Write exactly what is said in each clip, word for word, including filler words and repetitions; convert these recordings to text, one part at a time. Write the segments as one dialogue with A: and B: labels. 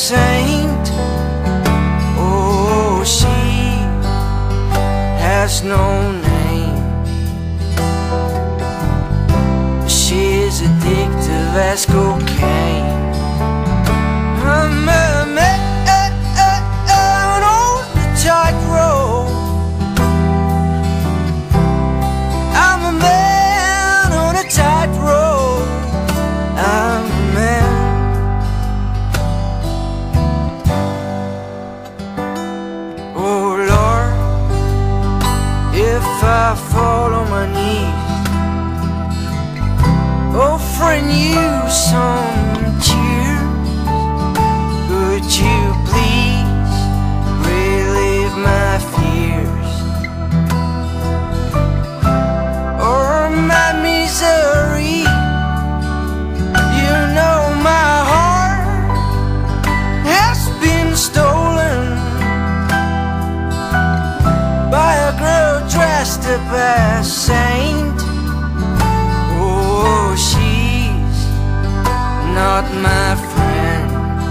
A: saint. Oh, she has no name. She's addictive as cocaine. I'm a man on the tightrope. I'm a man on a tightrope. I'm a man. Oh Lord, if I fall on my knees, offering you some tears, would you please relieve my fears or my misery? You know my heart has been stolen by a girl dressed up as saint. Oh, she's not my friend,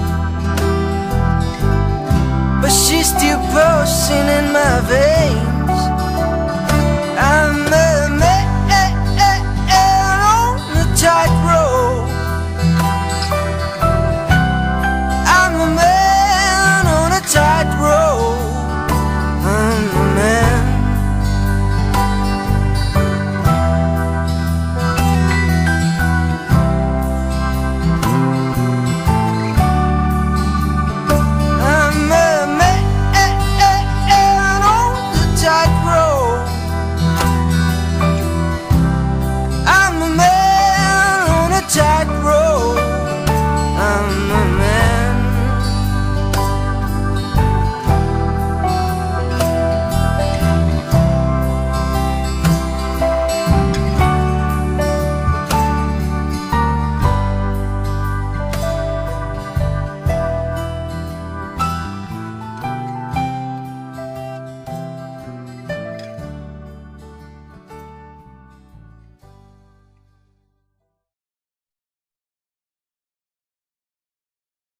A: but she's still pulsing in my veins. I'm a man on the tightrope.